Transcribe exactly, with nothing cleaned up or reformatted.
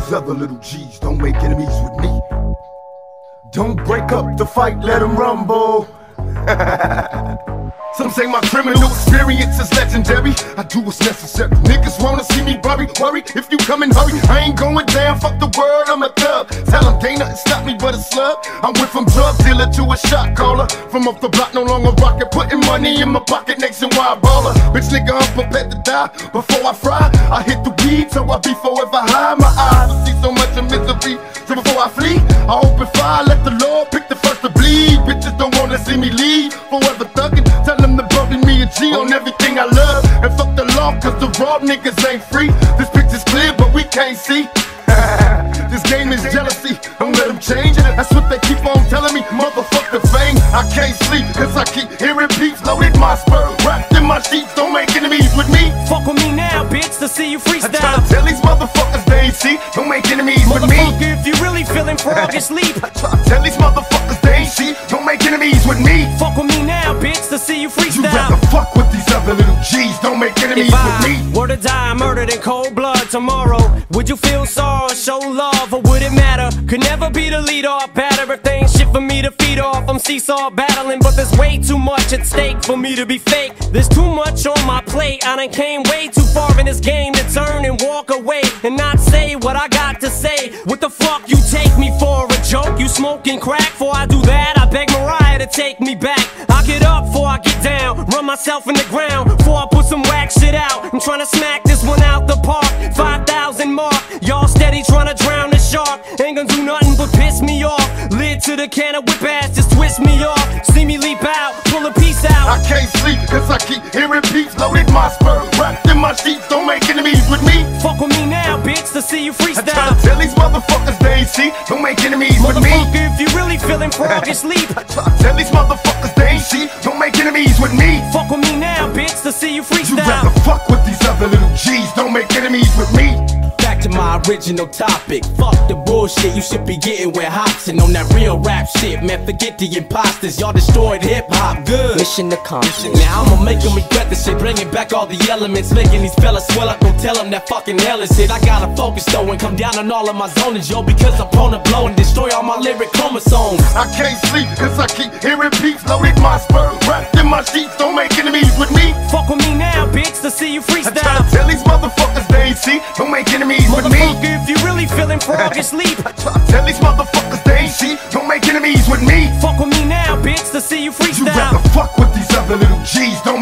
these other little G's, don't make enemies with me. Don't break up the fight, let them rumble. Some say my criminal experience is legendary. I do what's necessary. Niggas wanna see me worry, worry if you come and hurry. I ain't going down, fuck the world, I'm a thug. Tell them can't nothing stop me but a slug. I went from drug dealer to a shot caller. From off the block, no longer rockin', putting money in my pocket, nationwide baller. Bitch nigga, I'm prepared to die before I fry. I hit the weed, so I be forever high. My eyes will see so much of misery. So before I flee, I open fire, let the Lord pick the first to bleed. Bitches don't wanna see me leave, forever thuggin'. Tell them to bury me a G on everything I love. And fuck the law, cause the raw niggas ain't free. This picture's clear, but we can't see. This game is jealousy, don't let them change it. That's what they keep on telling me, motherfucker fame. I can't sleep, cause I keep hearing beats. Loaded my spur, wrapped in my sheets. Don't make enemies with me. Fuck with me now, bitch, to see you freestyle. I try to tell these motherfuckers they ain't see. Don't make enemies with me. Motherfucker, if you really feeling frog, just sleep. I try to tell these motherfuckers they ain't see. Don't make enemies with me. Fuck with me now, bitch, to see you freestyle. You rather fuck with these other little G's. Don't make enemies if I with me. Were to die murdered in cold blood tomorrow, would you feel sorrow, show love, or would it matter? Could never be the leader or batter. If they ain't shit for me to feed off, I'm seesaw battling. But there's way too much at stake for me to be fake. There's too much on my plate. I done came way too far in this game to turn and walk away and not say what I got to say. What the fuck you take me for, a joke? You smoking crack? Before I do that, I beg Mariah to take me back. I get up before I get down, run myself in the ground before I put some whack shit out. I'm trying to smack this one out the park. five thousand mark, y'all steady trying to drown the shark. Ain't gonna do nothing but piss me off. Lid to the can of whip ass, just twist me off. See me leap out, pull a piece out. I can't sleep, cause I keep hearing beats. Loaded my spur, wrapped in my sheets. Don't make enemies with me. Fuck with me now, bitch, to see you freestyle. I try to tell these motherfuckers they ain't see. Don't make enemies with me. Motherfucker, if you really feeling frog, just sleep. I try to tell these motherfuckers they ain't see. Don't make enemies with me. Fuck with me now, bitch, to see you freestyle. You rather fuck with these other little G's. Don't make enemies with me. Back to my original topic. Fuck the bullshit you should be getting with Hobson on that real rap shit. Man, forget the imposters. Y'all destroyed hip hop. Good. Mission accomplished. Now I'ma make them regret the shit. Bringing back all the elements. Making these fellas swell up. Don't tell them that fucking hell is it. I gotta focus though and come down on all of my zonings, yo. Because I'm prone to blow and destroy all my lyric chromosomes. I can't sleep cause I keep hearing beats. Loaded my spur, wrapped in my sheets. Don't make enemies with me. Fuck with me now, bitch, to see you freestyle. I try to tell these motherfuckers they ain't see. Don't make enemies with me. Motherfucker, if you really feeling frog, just sleep. I try to tell these motherfuckers they ain't see. Don't make enemies with me. Fuck with me now, bitch, to see you freestyle. You rather fuck with these other little G's. Don't